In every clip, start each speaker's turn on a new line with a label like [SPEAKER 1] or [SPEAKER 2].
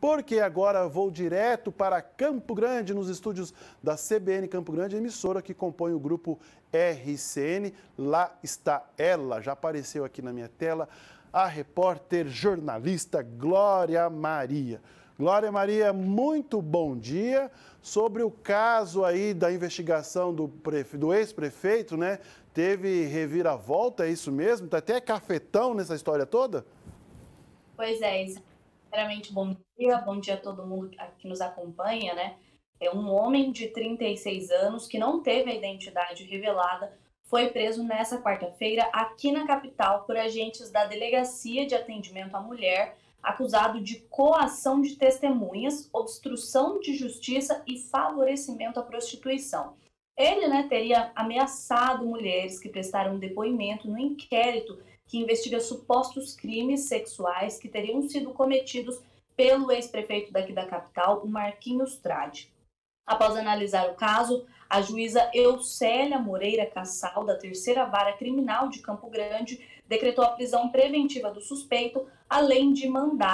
[SPEAKER 1] porque agora vou direto para Campo Grande, nos estúdios da CBN Campo Grande, emissora que compõe o grupo RCN. Lá está ela, já apareceu aqui na minha tela, a repórter jornalista Glória Maria. Glória Maria, muito bom dia. Sobre o caso aí da investigação do ex-prefeito, né? Teve reviravolta, é isso mesmo? Tá até cafetão nessa história toda?
[SPEAKER 2] Pois é, sinceramente, bom dia a todo mundo que nos acompanha, né? É um homem de 36 anos que não teve a identidade revelada, foi preso nessa quarta-feira aqui na capital por agentes da Delegacia de Atendimento à Mulher, acusado de coação de testemunhas, obstrução de justiça e favorecimento à prostituição. Ele, né, teria ameaçado mulheres que prestaram depoimento no inquérito que investiga supostos crimes sexuais que teriam sido cometidos pelo ex-prefeito daqui da capital, o Marquinhos Trade. Após analisar o caso, a juíza Eucélia Moreira Cassal, da Terceira Vara Criminal de Campo Grande, decretou a prisão preventiva do suspeito, além de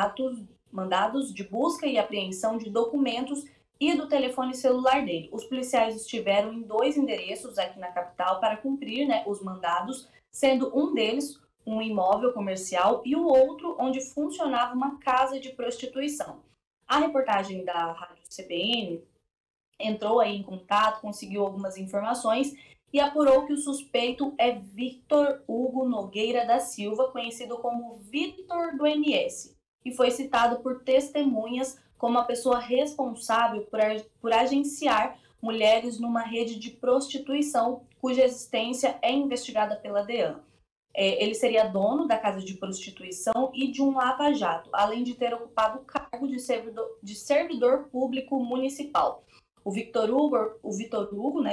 [SPEAKER 2] mandados de busca e apreensão de documentos e do telefone celular dele. Os policiais estiveram em 2 endereços aqui na capital para cumprir, né, os mandados, sendo um deles um imóvel comercial e o outro onde funcionava uma casa de prostituição. A reportagem da Rádio CBN entrou aí em contato, conseguiu algumas informações e apurou que o suspeito é Victor Hugo Nogueira da Silva, conhecido como Victor do MS, e foi citado por testemunhas como a pessoa responsável por agenciar mulheres numa rede de prostituição, cuja existência é investigada pela DEAN. Ele seria dono da casa de prostituição e de um lava-jato, além de ter ocupado o cargo de servidor público municipal. O Victor Hugo,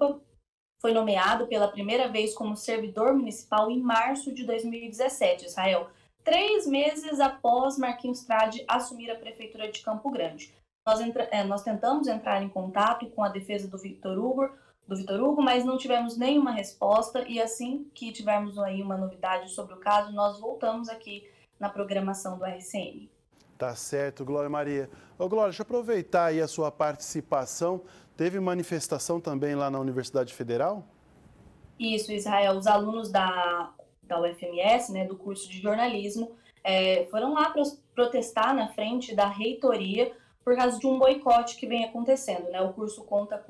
[SPEAKER 2] foi nomeado pela primeira vez como servidor municipal em março de 2017, Israel, 3 meses após Marquinhos Trade assumir a prefeitura de Campo Grande. Nós tentamos entrar em contato com a defesa do Victor Hugo, mas não tivemos nenhuma resposta, e assim que tivermos aí uma novidade sobre o caso, nós voltamos aqui na programação do RCN.
[SPEAKER 1] Tá certo, Glória Maria. Ô, Glória, deixa eu aproveitar aí a sua participação. Teve manifestação também lá na Universidade Federal?
[SPEAKER 2] Isso, Israel. Os alunos da UFMS, né, do curso de jornalismo, foram lá protestar na frente da reitoria por causa de um boicote que vem acontecendo, né? O curso conta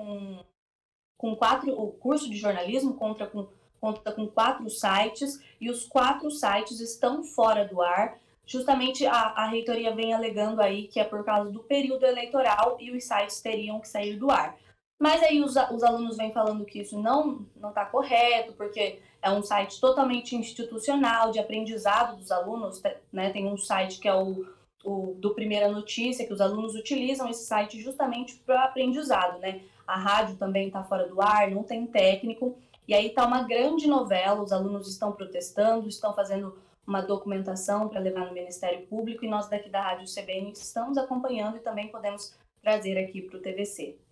[SPEAKER 2] o curso de jornalismo conta com 4 sites, e os 4 sites estão fora do ar. Justamente a reitoria vem alegando aí que é por causa do período eleitoral e os sites teriam que sair do ar. Mas aí os alunos vêm falando que isso não está correto, porque é um site totalmente institucional, de aprendizado dos alunos, né? Tem um site que é o do Primeira Notícia, que os alunos utilizam esse site justamente para aprendizado, né? A rádio também está fora do ar, não tem técnico, e aí está uma grande novela, os alunos estão protestando, estão fazendo uma documentação para levar no Ministério Público, e nós daqui da Rádio CBN estamos acompanhando e também podemos trazer aqui para o TVC.